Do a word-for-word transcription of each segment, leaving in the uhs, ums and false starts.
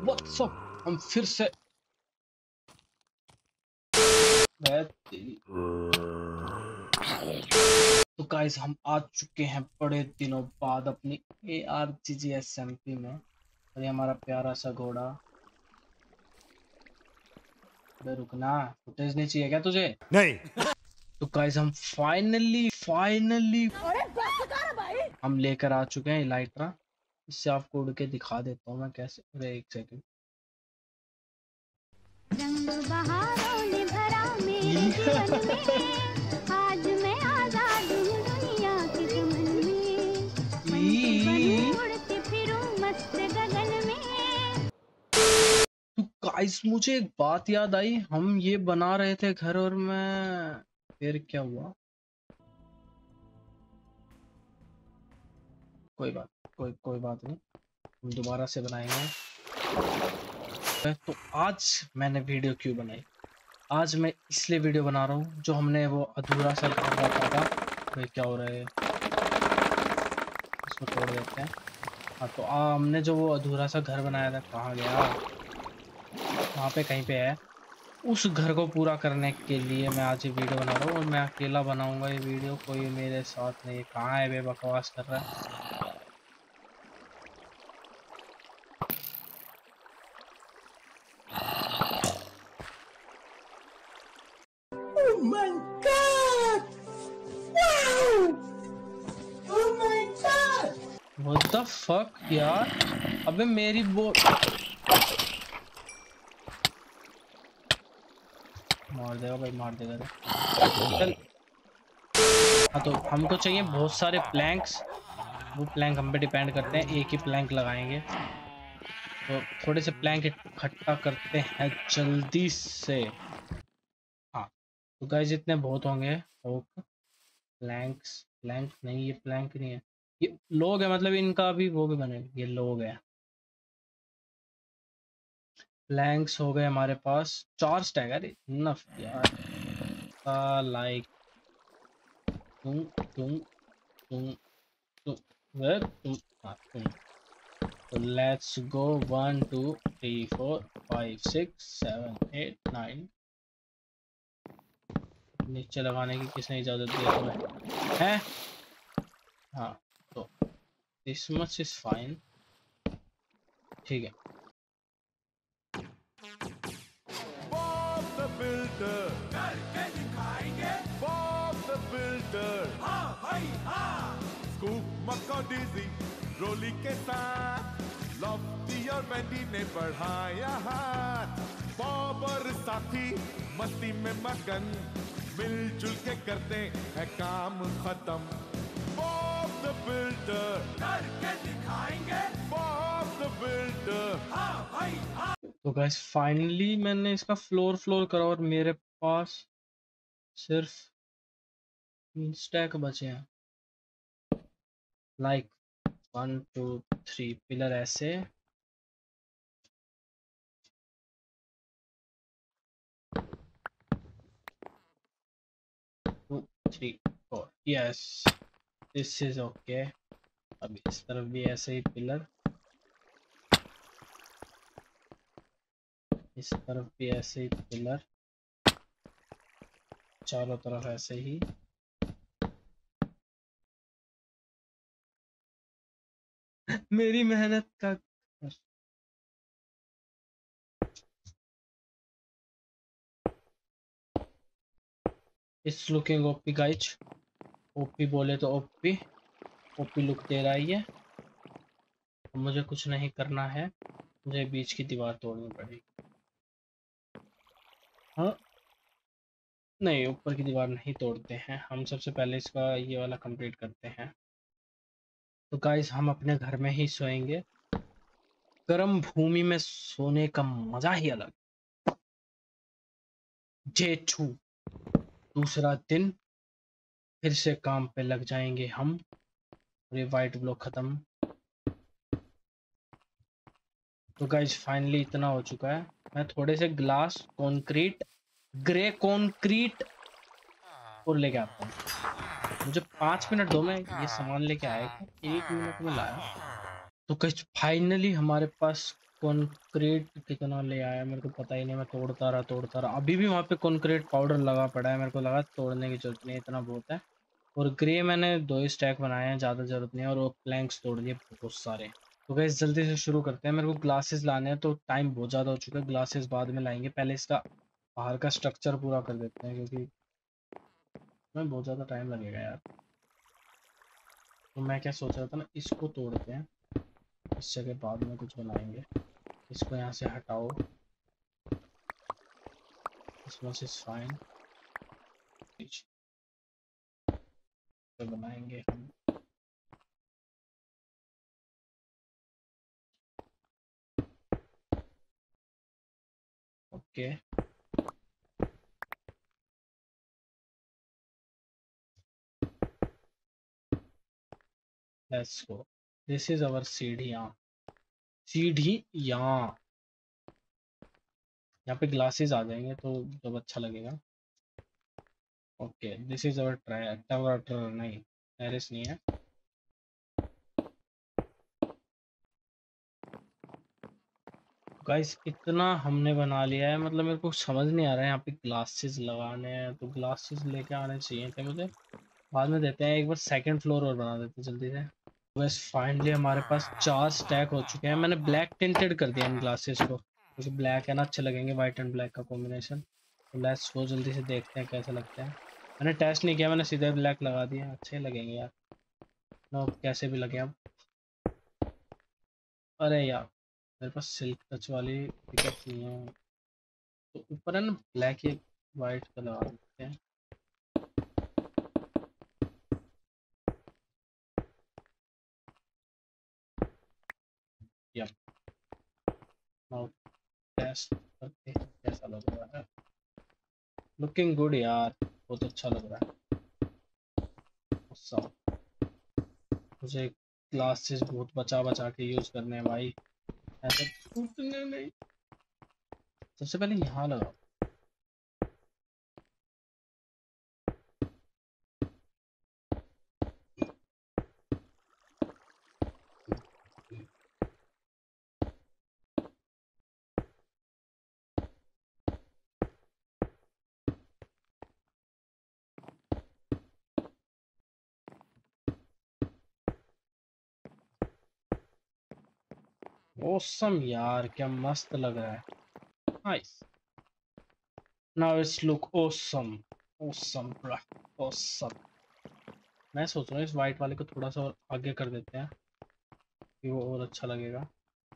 What's up, हम फिर से तो गाइस हम आ चुके हैं बड़े दिनों बाद अपनी A R G G S M P में। और ये हमारा प्यारा सा घोड़ा। अबे रुकना, फुटेज नहीं चाहिए क्या तुझे? नहीं। तो गाइस हम फाइनली फाइनली हम लेकर आ चुके हैं इलाइट्रा। इससे आपको उड़ के दिखा देता हूँ मैं कैसे। अरे एक सेकंड। रंग बहारों ने भरा मेरे जीवन में, आज मैं आजाद हूँ दुनिया के चमन में, पंछी बनूं उड़ती फिरूं मस्त गगन में। तो गाइस मुझे एक बात याद आई, हम ये बना रहे थे घर और मैं फिर क्या हुआ? कोई बात कोई कोई बात नहीं, हम दोबारा से बनाएंगे। तो आज मैंने वीडियो क्यों बनाई? आज मैं इसलिए वीडियो बना रहा हूँ, जो हमने वो अधूरा सा घर रखा था। भाई क्या हो रहा है? इसको तोड़ देते हैं। हाँ तो आ, हमने जो वो अधूरा सा घर बनाया था, कहाँ गया? वहाँ पे कहीं पे है। उस घर को पूरा करने के लिए मैं आज ये वीडियो बना रहा हूँ, और मैं अकेला बनाऊंगा ये वीडियो, कोई मेरे साथ नहीं। कहाँ है? बे बकवास कर रहा है। Oh my God! Wow! Oh my God! What the fuck यार? अबे मेरी वो मार देगा भाई, मार देगा रे। चल। हाँ तो हमको चाहिए बहुत सारे प्लैंक्स। वो प्लैंक हम पे डिपेंड करते हैं, एक ही प्लैंक लगाएंगे। तो थोड़े से प्लैंक इकट्ठा करते हैं जल्दी से। हाँ तो गाइस इतने बहुत होंगे। ओक प्लैंक्स, प्लैंक नहीं, ये प्लैंक नहीं है, ये लोग है। मतलब इनका भी वो भी बनेगा। ये लोग है। प्लैंक्स हो गए हमारे पास चार स्टैक। अरे इनफ यार। लाइक तुम तुम तुम तुम वे तुम हाँ तुम। तो let's go one two three four five six seven eight nine. नीचे लगाने की किसने इजाजत दी है तुम्हें? हैं? हाँ तो दिस मच इज फाइन। ठीक है। Bob the Builder करके दिखाएंगे। Bob the Builder हाँ भाई हाँ। Scoop McCarthy रोली के साथ लॉफ्टी और वेंडी ने बढ़ाया हाथ। बॉब और साथी मस्ती में मगन मिलजुल के करते हैं काम खत्म। Bob the Builder करके दिखाएंगे। Bob the Builder हाँ भाई हाँ। तो गाइस फाइनली मैंने इसका फ्लोर फ्लोर करा, और मेरे पास सिर्फ तीन स्टैक बचे हैं। Like one two three pillar ऐसे, two three four. Yes this is okay. अब इस तरफ भी ऐसे ही पिलर, इस तरफ भी ऐसे ही पिलर, चारों तरफ ऐसे ही। मेरी मेहनत का it's looking OP guys. OP बोले तो ओपी, ओपी लुक दे रहा है ये। मुझे कुछ नहीं करना है, मुझे बीच की दीवार तोड़नी पड़ेगी। हाँ नहीं, ऊपर की दीवार नहीं तोड़ते हैं हम, सबसे पहले इसका ये वाला कंप्लीट करते हैं। तो गाइस हम अपने घर में ही सोएंगे। गर्म भूमि में सोने का मजा ही अलग। जे छू दूसरा दिन फिर से काम पे लग जाएंगे हम। ये वाइट ब्लॉक खत्म। तो गाइस फाइनली इतना हो चुका है। मैं थोड़े से ग्लास कंक्रीट, ग्रे कंक्रीट और लेके आता हूँ। मुझे पाँच मिनट दो, मैं ये सामान लेके आया। एक मिनट में लाया। तो गाइस फाइनली हमारे पास कंक्रीट कितना ले आया मेरे को पता ही नहीं, मैं तोड़ता रहा तोड़ता रहा अभी भी वहाँ पे कंक्रीट पाउडर लगा पड़ा है, मेरे को लगा तोड़ने की जरूरत नहीं, इतना बहुत है। और ग्रे मैंने दो ही स्टैक बनाए हैं, ज़्यादा जरूरत नहीं है, और वो प्लैंक्स तोड़ दिए बहुत सारे। तो गाइस जल्दी से शुरू करते हैं, मेरे को ग्लासेस लाने हैं, तो टाइम बहुत ज़्यादा हो चुका है, ग्लासेस बाद में लाएंगे, पहले इसका बाहर का स्ट्रक्चर पूरा कर देते हैं क्योंकि मैं बहुत ज़्यादा टाइम लगेगा यार। तो मैं क्या सोच रहा था ना, इसको तोड़ते हैं, इस जगह बाद में कुछ बनाएंगे। इसको यहाँ से हटाओ, इसमें से फाइन तो बनाएंगे हम। Okay let's go, this is our सीढ़ियाँ। सीढ़ियाँ यहाँ पे ग्लासेस आ जाएंगे तो जब अच्छा लगेगा। Okay this is our tower, नहीं टेरेस नहीं है। गाइस इतना हमने बना लिया है, मतलब मेरे को समझ नहीं आ रहा है, यहाँ पे ग्लासेस लगाने हैं तो ग्लासेस लेके आने चाहिए थे मुझे, बाद में देते हैं, एक बार सेकंड फ्लोर और बना देते हैं जल्दी से। बस फाइनली हमारे पास चार स्टैक हो चुके हैं, मैंने ब्लैक टिंटेड कर दिया इन ग्लासेस को क्योंकि ब्लैक है ना, अच्छे लगेंगे वाइट एंड ब्लैक का कॉम्बिनेशन। तो लेट्स वो जल्दी से देखते हैं कैसे लगते हैं। मैंने टेस्ट नहीं किया, मैंने सीधे ब्लैक लगा दिया, अच्छे लगेंगे यार। नो कैसे भी लगे अब। अरे यार मेरे पास सिल्क टच वाली पिकअप नहीं है, तो ऊपर है ना ब्लैक या वाइट का लगा देते हैं। यप नाउ टेस्ट करते हैं कैसा लग रहा है। लुकिंग गुड यार, बहुत अच्छा लग रहा है। Awesome. मुझे ग्लासेस बहुत बचा बचा के यूज करने हैं भाई, ऐसे टूटने नहीं। सबसे पहले यहाँ लगाओ। ओसम यार क्या मस्त लग रहा है, nice. Now it's look awesome, awesome bro, awesome. मैं सोच रहा हूँ इस वाइट वाले को थोड़ा सा और आगे कर देते हैं कि वो और अच्छा लगेगा।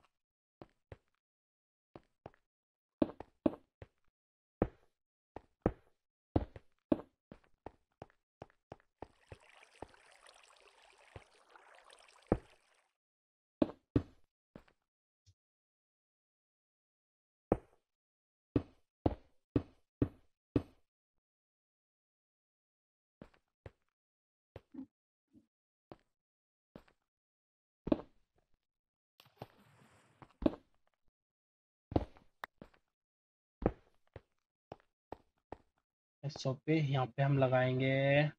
इस शॉप पे यहाँ पे हम लगाएंगे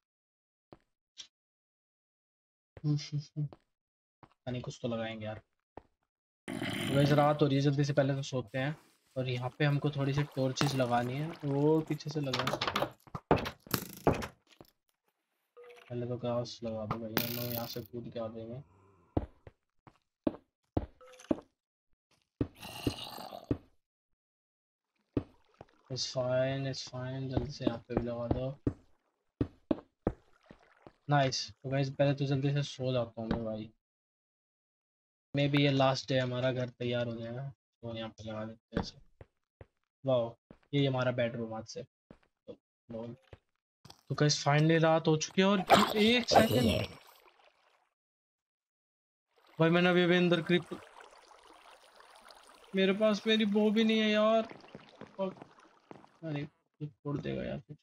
यानी कुछ तो लगाएंगे यार। तो वैसे रात हो रही है, जल्दी से पहले तो सोते हैं। और यहाँ पे हमको थोड़ी सी टॉर्चेस लगानी है, वो पीछे से लगा, पहले तो घास लगा दो भाई, हम लोग यहाँ से कूद के आ जाएंगे। इट्स फाइन इट्स फाइन, जल्दी से यहाँ पे भी लगा दो। नाइस। तो गाइस पहले तो जल्दी से सो जाता हूँ मैं भाई, मे बी ये लास्ट डे हमारा घर तैयार हो जाएगा, तो यहाँ पे लगा देते हैं इसे। वाह ये हमारा बेडरूम आज से। तो lol। तो गाइस फाइनली रात हो चुकी है, और एक सेकंड भाई, मैंने अभी अभी अंदर क्रिप, मेरे पास मेरी बो भी नहीं है यार। और अरे कुछ फोड़ देगा यार कुछ।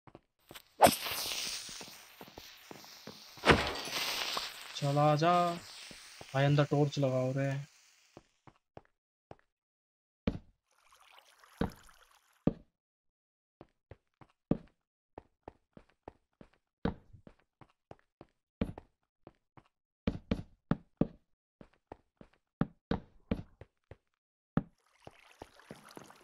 चला जा भाई, अंदर टॉर्च लगाओ रे।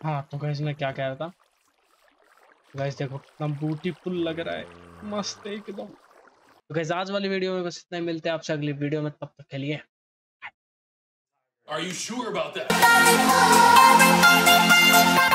हाँ तो गाइस मैं क्या कह रहा था, गाइस देखो कितना ब्यूटीफुल लग रहा है, मस्त एकदम। तो गाइस आज वाली वीडियो में बस इतना ही, मिलते हैं आपसे अगली वीडियो में, तब तक के लिए। Are you sure about that?